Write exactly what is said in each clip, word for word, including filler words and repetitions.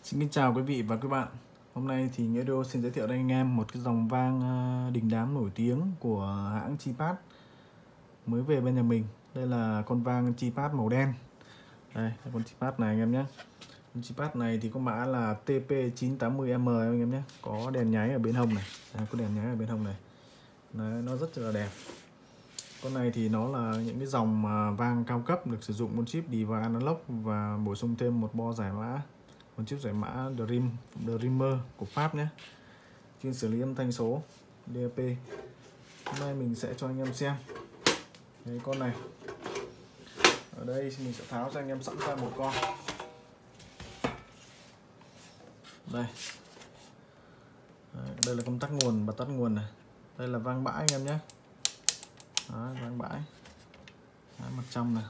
Xin kính chào quý vị và các bạn. Hôm nay thì Nghĩa Audio xin giới thiệu đến anh em một cái dòng vang đình đám nổi tiếng của hãng Chipat mới về bên nhà mình. Đây là con vang Chipat màu đen. Đây, con Chipat này anh em nhé. Con Chipat này thì có mã là T P chín tám mươi M anh em nhé. Có đèn nháy ở bên hông này. Đây, có đèn nháy ở bên hông này. Đấy, nó rất là đẹp. Con này thì nó là những cái dòng vang cao cấp được sử dụng con chip Diva Analog và bổ sung thêm một bo giải mã, một chip giải mã Dream Dreamer của Pháp nhé, chuyên xử lý âm thanh số D A P. Hôm nay mình sẽ cho anh em xem cái con này. Ở đây mình sẽ tháo cho anh em sẵn ra một con. Đây, đây là công tắc nguồn và tắt nguồn này. Đây là vang bãi anh em nhé. Đó, vang bãi. Đấy, mặt trong này.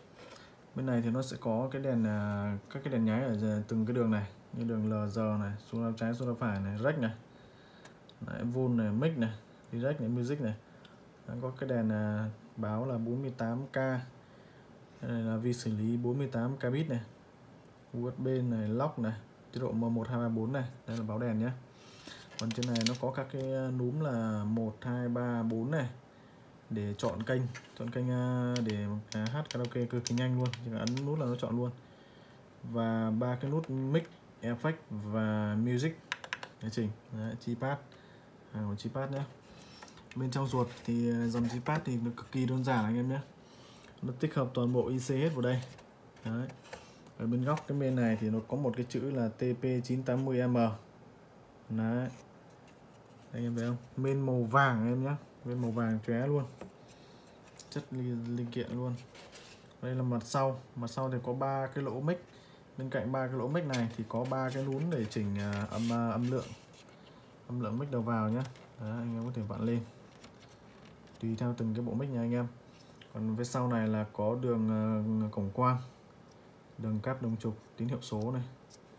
Bên này thì nó sẽ có cái đèn, các cái đèn nháy ở từng cái đường này, như đường L G này, xuống đao trái, xuống đao phải này, rec này, đấy, vol này, mic này, direct này, music này. Đấy, có cái đèn báo là bốn mươi tám K. Đây là vi xử lý bốn mươi tám K bit này, U S B này, lock này, chế độ M một hai ba bốn này. Đây là báo đèn nhé. Còn trên này nó có các cái núm là một hai ba bốn này để chọn kênh, chọn kênh để hát karaoke cực kỳ nhanh luôn, chỉ cần ấn nút là nó chọn luôn. Và ba cái nút mic, effect và music để chỉnh. Đấy, Chipat, hàng của Chipat nhé. Bên trong ruột thì dòng Chipat thì nó cực kỳ đơn giản anh em nhé. Nó tích hợp toàn bộ I C hết vào đây. Đấy. Ở bên góc cái bên này thì nó có một cái chữ là T P chín tám mươi M. Đấy. Đây em thấy không? Bên màu vàng em nhé. Bên màu vàng chóe luôn, chất linh kiện luôn. Đây là mặt sau. Mặt sau thì có ba cái lỗ mic. Bên cạnh ba cái lỗ mic này thì có ba cái núm để chỉnh âm âm lượng, âm lượng mic đầu vào nhé. Đấy, anh em có thể vặn lên tùy theo từng cái bộ mic nha anh em. Còn phía sau này là có đường uh, cổng quang, đường cáp đồng trục tín hiệu số này,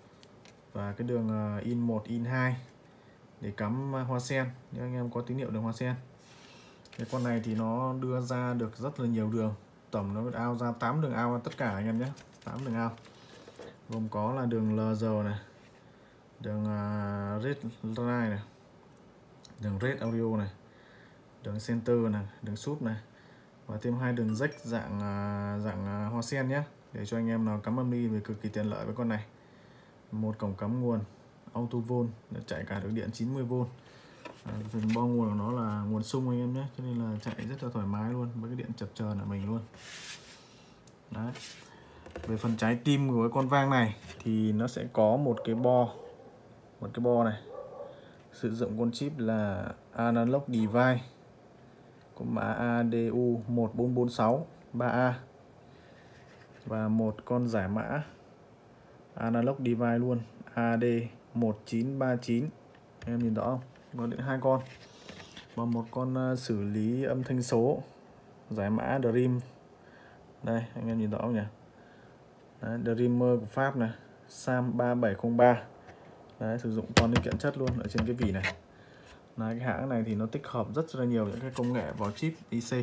và cái đường uh, in một, in hai để cắm hoa sen. Nếu anh em có tín hiệu đường hoa sen. Cái con này thì nó đưa ra được rất là nhiều đường, tổng nó out ra tám đường out tất cả anh em nhé, tám đường out. Gồm có là đường L G này, đường uh, Red Line này, đường Red Audio này, đường Center này, đường Sub này, và thêm hai đường jack dạng uh, dạng uh, hoa sen nhé, để cho anh em nào cắm âm đi về cực kỳ tiện lợi với con này. Một cổng cắm nguồn auto vol để chạy cả được điện chín mươi V. À, phần bo nguồn của nó là nguồn sung anh em nhé, cho nên là chạy rất là thoải mái luôn, với cái điện chập chờn ở mình luôn. Đấy. Về phần trái tim của cái con vang này thì nó sẽ có một cái bo, một cái bo này sử dụng con chip là Analog Device có mã A D U một bốn bốn sáu ba A, và một con giải mã Analog Device luôn A D một chín ba chín. Em nhìn rõ không? Có đến hai con, và một con uh, xử lý âm thanh số giải mã Dream. Đây anh em nhìn rõ không nhỉ? Đấy, Dreamer của Pháp này, Sam ba bảy không ba. Đấy, sử dụng toàn linh kiện chất luôn ở trên cái vỉ này. Đấy, cái hãng này thì nó tích hợp rất là nhiều những cái công nghệ vào chip I C.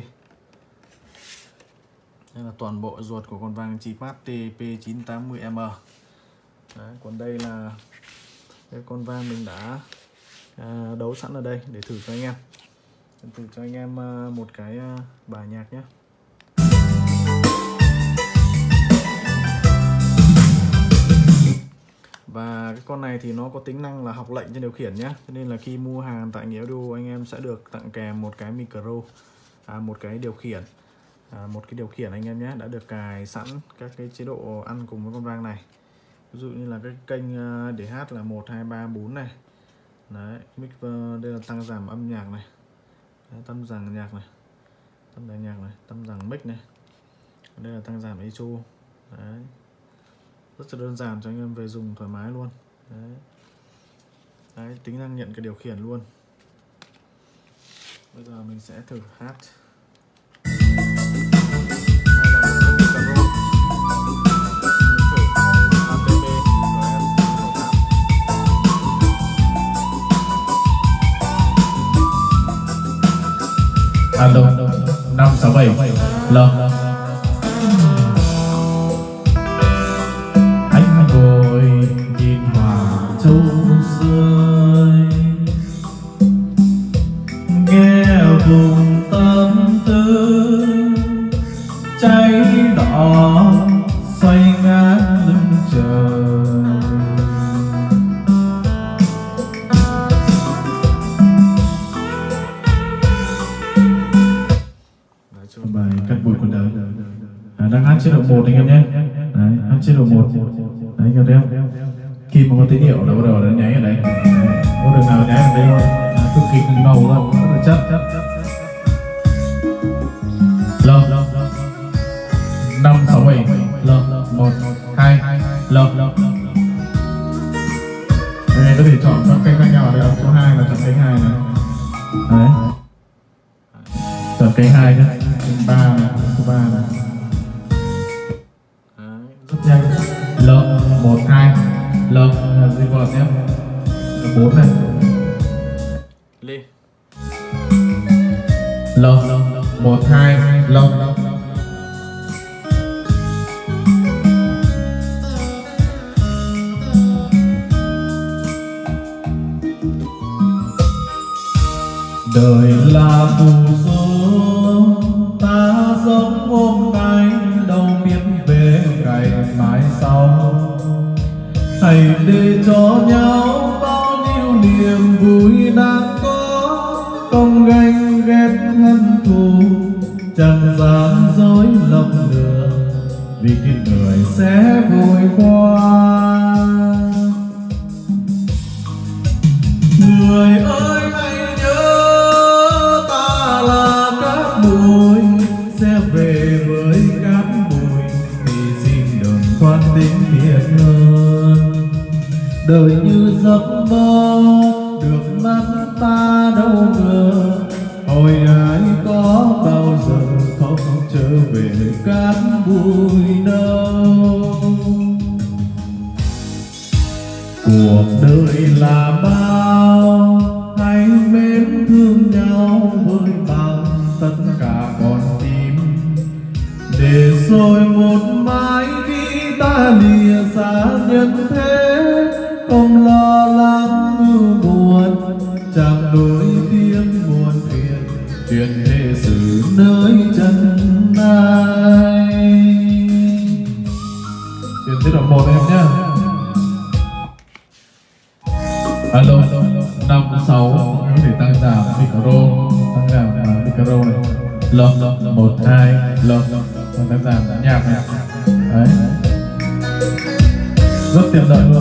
Đây là toàn bộ ruột của con vang Chipat T P chín tám mươi M. Đấy, còn đây là cái con vang mình đã à, đấu sẵn ở đây để thử cho anh em. Thử cho anh em à, một cái à, bài nhạc nhé. Và cái con này thì nó có tính năng là học lệnh trên điều khiển nhé. Cho nên là khi mua hàng tại Nghĩa Audio anh em sẽ được tặng kèm một cái micro, à, một cái điều khiển, à, một cái điều khiển anh em nhé, đã được cài sẵn các cái chế độ ăn cùng với con vang này. Ví dụ như là cái kênh để hát là một hai ba bốn này. Đấy, mic đây là tăng giảm âm nhạc này. Đấy, tăng giảm nhạc này, tăng giảm nhạc này, tăng giảm mic này. Đây là tăng giảm e q. Đấy. Rất là đơn giản cho anh em về dùng thoải mái luôn. Đấy. Đấy, tính năng nhận cái điều khiển luôn. Bây giờ mình sẽ thử hát. Alo, năm sáu bảy L. Anh vội nhìn hoa khi mà có tín hiệu là bắt đầu nó nháy ở đấy. Có đường nào nháy ở đây luôn, à, cực kỳ ngầu luôn, rất là chất. Lo năm sáu bảy lo một hai lo. Đây có thể chọn các kênh khác nhau ở đây. Số hai là chọn kênh hai này. Đấy. Chọn kênh hai nhé. Kênh ba này, số ba này. Rất nhanh. Lo một hai lo gì vọt nhé. bốn này. Lê. Lo một hai lo. Đời là phù số, ta sống hôm nay đâu biết về ngày mai sau. Hãy để cho nhau bao nhiêu niềm vui đang có, không ganh ghét hận thù, chẳng gian dối lòng lừa, vì kiếp người sẽ vội qua. Người ơi hãy nhớ ta là cát bụi, sẽ về với cát bụi, thì xin đừng khoan tính thiệt hơn. Đời như giấc mơ, được mắt ta đâu ngờ, hồi ai có bao giờ không trở về cát bụi đâu. Cuộc đời là bao, hãy mến thương nhau với bằng tất cả con tim, để rồi một mai khi ta lìa xa nhân thế, không lo lắng ưu buồn, chẳng nỗi tiếng buồn phiền, chuyện thế sự nơi chân ai. Chuyển tiết đoạn một em nhé. Alo, năm sáu có thể tăng giảm micro, tăng giảm micro này. Lo, một hai lo, tăng giảm nhạc này. Đấy, rất tiện lợi luôn.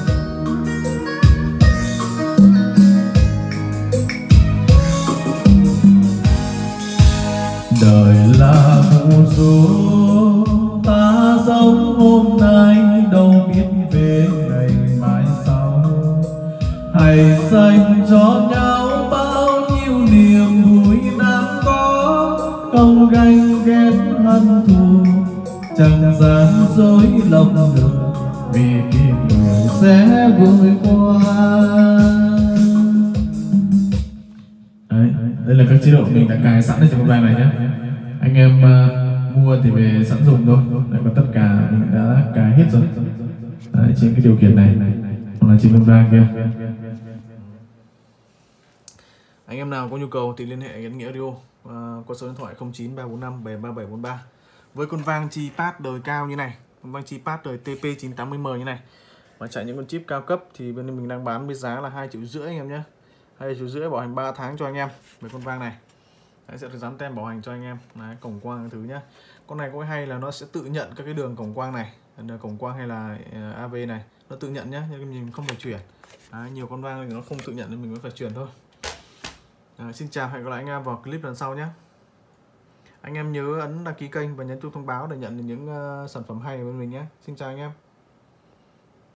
Đời là phù số, ta sống hôm nay đâu biết về ngày mai sau. Hãy dành cho nhau bao nhiêu niềm vui đang có, không ganh ghét hận thù, chẳng gian dối lòng đường, vì kiếp người sẽ vội qua. Đấy, đây là các chế độ mình đã cài sẵn ở trong con vang này nhé. Anh em uh, mua thì về sẵn dùng thôi. Đây có tất cả mình đã cài hết rồi. Đấy, trên cái điều khiển này, hoặc là trên con vang kia. Anh em nào có nhu cầu thì liên hệ Gắn Nghĩa Audio uh, qua số điện thoại không chín ba bốn năm bảy ba bảy bốn ba. Với con vang chi pad đời cao như này, con vang chi pad đời T P chín tám mươi M như này, mà chạy những con chip cao cấp thì bên mình đang bán với giá là hai triệu rưỡi anh em nhé. hai triệu rưỡi bảo hành ba tháng cho anh em với con vang này. Đấy, sẽ được dán tem bảo hành cho anh em. Đấy, cổng quang thứ nhá. Con này có cái hay là nó sẽ tự nhận các cái đường cổng quang này, cổng quang hay là A V này, nó tự nhận nhá, nhưng mình không phải chuyển. Đấy, nhiều con vang thì nó không tự nhận nên mình mới phải chuyển thôi. Đấy, xin chào, hẹn gặp lại anh em vào clip lần sau nhé. Anh em nhớ ấn đăng ký kênh và nhấn chuông thông báo để nhận được những uh, sản phẩm hay của bên mình nhé. Xin chào anh em.